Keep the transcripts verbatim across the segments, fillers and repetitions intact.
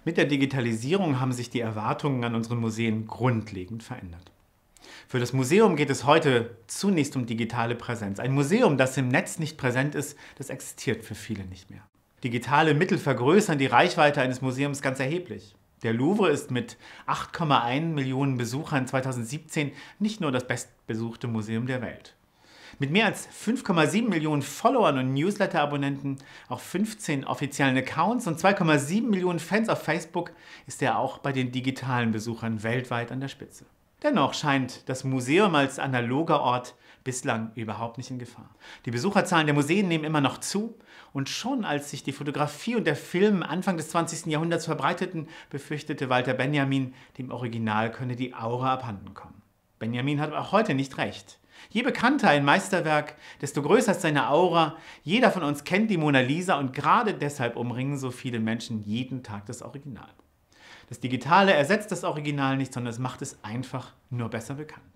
Mit der Digitalisierung haben sich die Erwartungen an unsere Museen grundlegend verändert. Für das Museum geht es heute zunächst um digitale Präsenz. Ein Museum, das im Netz nicht präsent ist, das existiert für viele nicht mehr. Digitale Mittel vergrößern die Reichweite eines Museums ganz erheblich. Der Louvre ist mit acht Komma eins Millionen Besuchern zweitausendsiebzehn nicht nur das bestbesuchte Museum der Welt. Mit mehr als fünf Komma sieben Millionen Followern und Newsletter-Abonnenten auf fünfzehn offiziellen Accounts und zwei Komma sieben Millionen Fans auf Facebook ist er auch bei den digitalen Besuchern weltweit an der Spitze. Dennoch scheint das Museum als analoger Ort bislang überhaupt nicht in Gefahr. Die Besucherzahlen der Museen nehmen immer noch zu und schon als sich die Fotografie und der Film Anfang des zwanzigsten Jahrhunderts verbreiteten, befürchtete Walter Benjamin, dem Original könne die Aura abhanden kommen. Benjamin hat auch heute nicht recht. Je bekannter ein Meisterwerk, desto größer ist seine Aura. Jeder von uns kennt die Mona Lisa und gerade deshalb umringen so viele Menschen jeden Tag das Original. Das Digitale ersetzt das Original nicht, sondern es macht es einfach nur besser bekannt.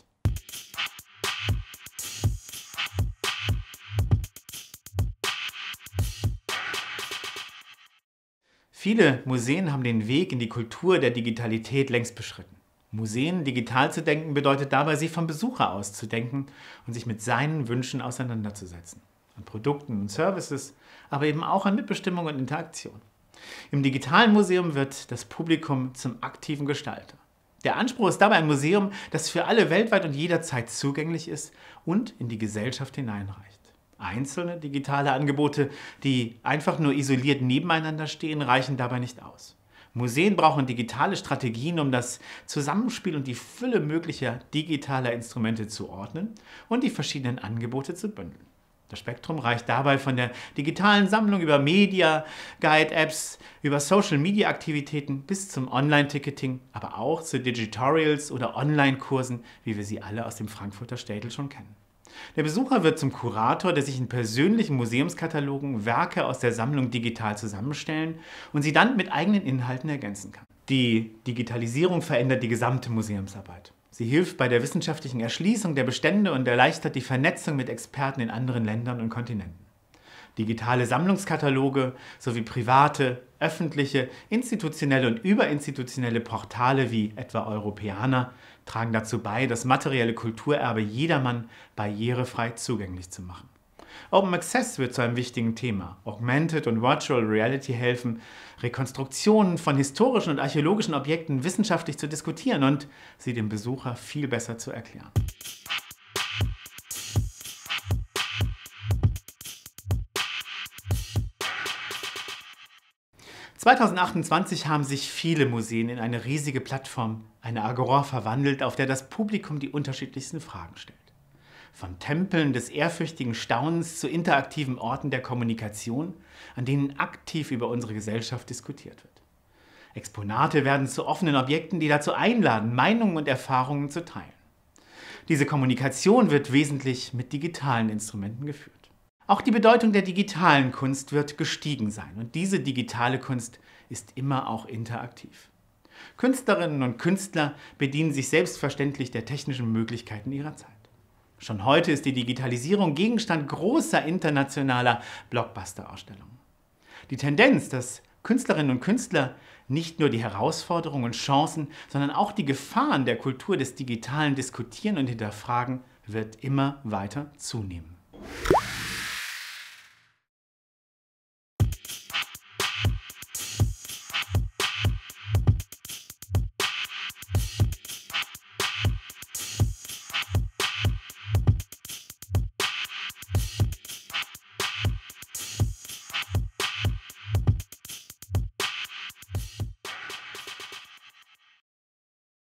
Viele Museen haben den Weg in die Kultur der Digitalität längst beschritten. Museen digital zu denken bedeutet dabei, sich vom Besucher aus zu denken und sich mit seinen Wünschen auseinanderzusetzen. An Produkten und Services, aber eben auch an Mitbestimmung und Interaktion. Im digitalen Museum wird das Publikum zum aktiven Gestalter. Der Anspruch ist dabei ein Museum, das für alle weltweit und jederzeit zugänglich ist und in die Gesellschaft hineinreicht. Einzelne digitale Angebote, die einfach nur isoliert nebeneinander stehen, reichen dabei nicht aus. Museen brauchen digitale Strategien, um das Zusammenspiel und die Fülle möglicher digitaler Instrumente zu ordnen und die verschiedenen Angebote zu bündeln. Das Spektrum reicht dabei von der digitalen Sammlung über Media, Guide-Apps, über Social-Media-Aktivitäten bis zum Online-Ticketing, aber auch zu Digitorials oder Online-Kursen, wie wir sie alle aus dem Frankfurter Städel schon kennen. Der Besucher wird zum Kurator, der sich in persönlichen Museumskatalogen Werke aus der Sammlung digital zusammenstellen und sie dann mit eigenen Inhalten ergänzen kann. Die Digitalisierung verändert die gesamte Museumsarbeit. Sie hilft bei der wissenschaftlichen Erschließung der Bestände und erleichtert die Vernetzung mit Experten in anderen Ländern und Kontinenten. Digitale Sammlungskataloge sowie private, öffentliche, institutionelle und überinstitutionelle Portale wie etwa Europeana tragen dazu bei, das materielle Kulturerbe jedermann barrierefrei zugänglich zu machen. Open Access wird zu einem wichtigen Thema. Augmented und Virtual Reality helfen, Rekonstruktionen von historischen und archäologischen Objekten wissenschaftlich zu diskutieren und sie dem Besucher viel besser zu erklären. zweitausendzweiundzwanzig haben sich viele Museen in eine riesige Plattform, eine Agora, verwandelt, auf der das Publikum die unterschiedlichsten Fragen stellt. Von Tempeln des ehrfürchtigen Staunens zu interaktiven Orten der Kommunikation, an denen aktiv über unsere Gesellschaft diskutiert wird. Exponate werden zu offenen Objekten, die dazu einladen, Meinungen und Erfahrungen zu teilen. Diese Kommunikation wird wesentlich mit digitalen Instrumenten geführt. Auch die Bedeutung der digitalen Kunst wird gestiegen sein und diese digitale Kunst ist immer auch interaktiv. Künstlerinnen und Künstler bedienen sich selbstverständlich der technischen Möglichkeiten ihrer Zeit. Schon heute ist die Digitalisierung Gegenstand großer internationaler Blockbuster-Ausstellungen. Die Tendenz, dass Künstlerinnen und Künstler nicht nur die Herausforderungen und Chancen, sondern auch die Gefahren der Kultur des Digitalen diskutieren und hinterfragen, wird immer weiter zunehmen.